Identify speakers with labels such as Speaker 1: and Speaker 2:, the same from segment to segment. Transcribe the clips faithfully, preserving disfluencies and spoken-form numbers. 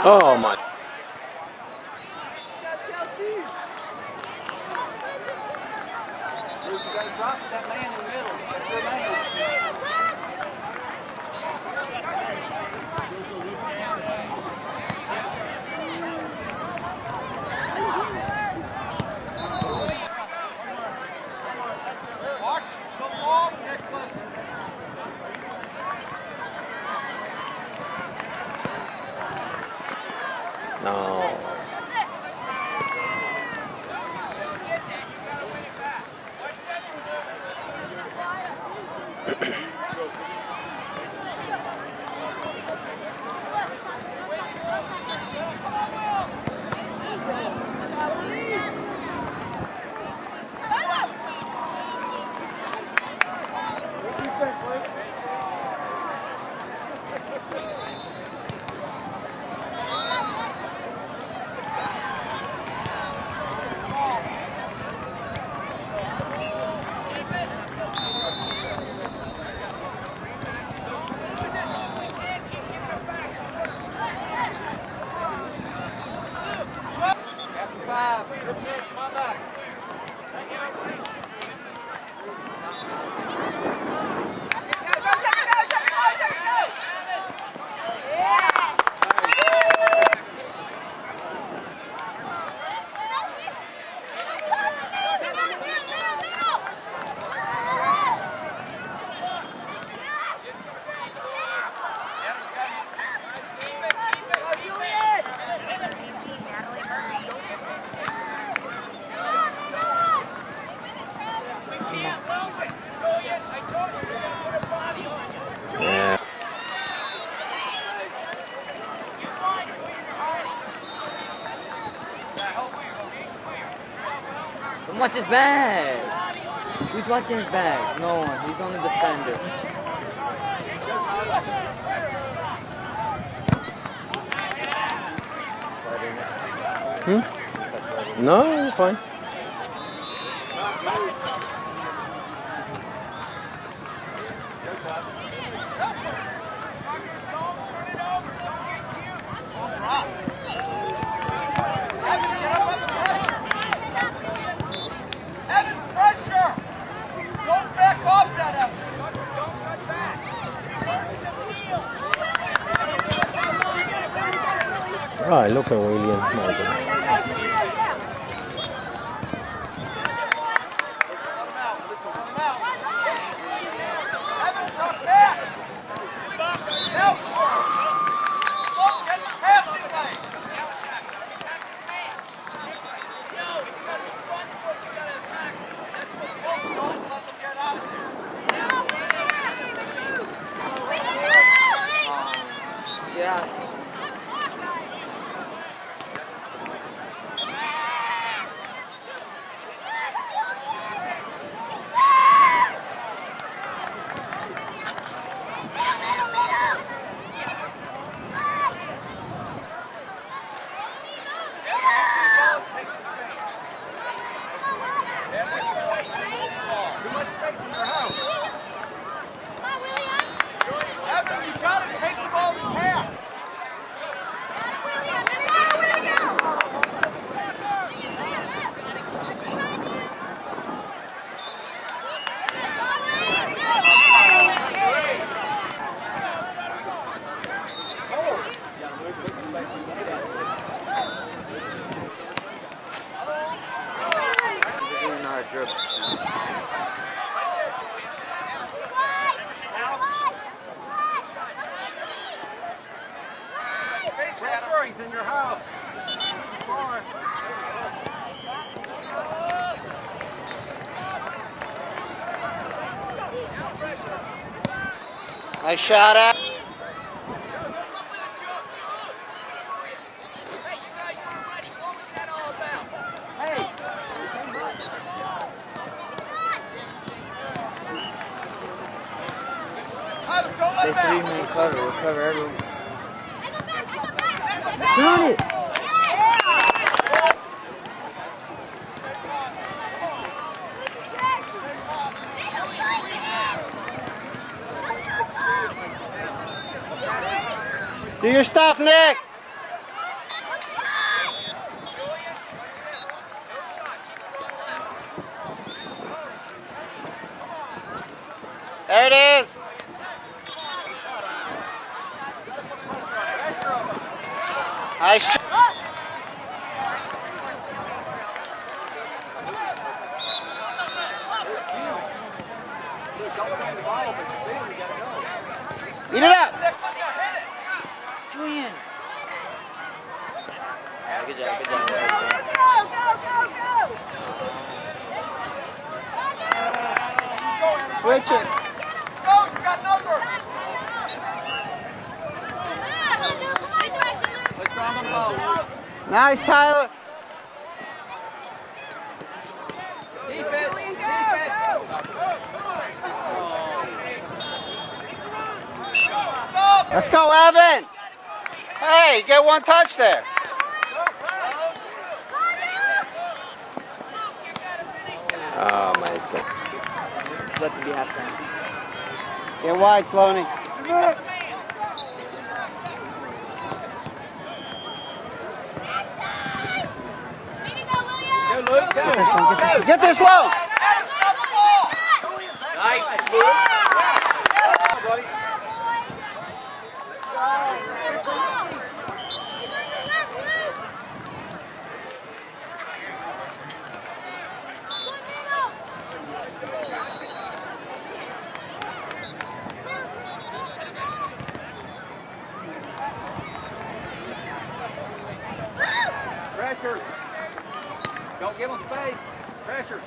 Speaker 1: Oh my.
Speaker 2: That man in the middle. That's your man. Watch the ball, Nicholas.
Speaker 1: No. Yeah. Don't watch his bag. Who's watching his bag? No one. He's only the defender. Hmm? No, you're fine. Right, look at William. Yeah. Drip. He's in your house. Nice shot at. They three man cover, we'll cover everyone. Got it! Do your stuff, Nick!
Speaker 3: There it is. Nice shot. Eat it up.
Speaker 1: Julian. Yeah, good job, good job.
Speaker 4: Go, go, go, go, go!
Speaker 3: Switch it.
Speaker 2: Go, you got number. Let's run them both.
Speaker 3: Nice, Tyler.
Speaker 2: Defense,
Speaker 4: Go,
Speaker 2: defense.
Speaker 4: go!
Speaker 2: Stop.
Speaker 3: Let's go, Evan. Hey, you get one touch there.
Speaker 1: Oh my god. It's about to be halftime.
Speaker 3: Get wide, Sloaney.
Speaker 2: Go, Luke, go.
Speaker 3: Get there, Sloan.
Speaker 2: Stop the ball. Nice, Luke. Buddy. Pressure. Don't give them space. Pressure.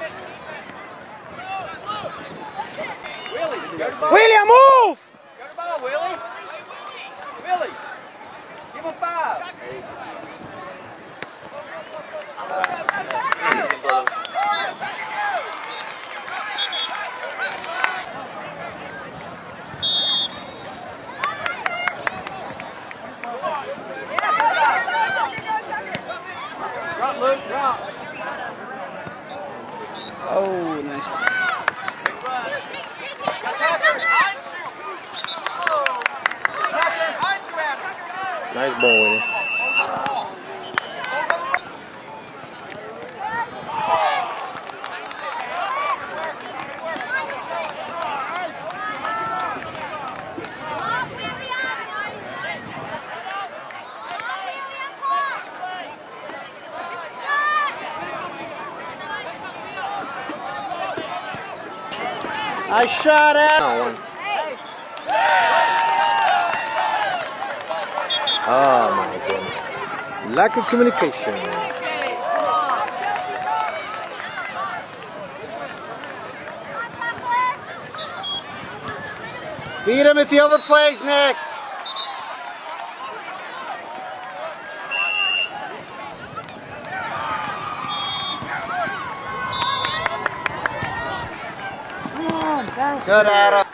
Speaker 2: Willie, go to ball.
Speaker 3: William, move.
Speaker 2: Go to ball, Willie. Willie, give him five. Drop, Luke, drop.
Speaker 3: Oh, nice.
Speaker 1: Nice ball, William.
Speaker 3: Nice shot at.
Speaker 1: No one. Oh my goodness. Lack of communication.
Speaker 3: Beat him if he overplays, Nick.
Speaker 1: Come on, pass.
Speaker 3: Good, Adam.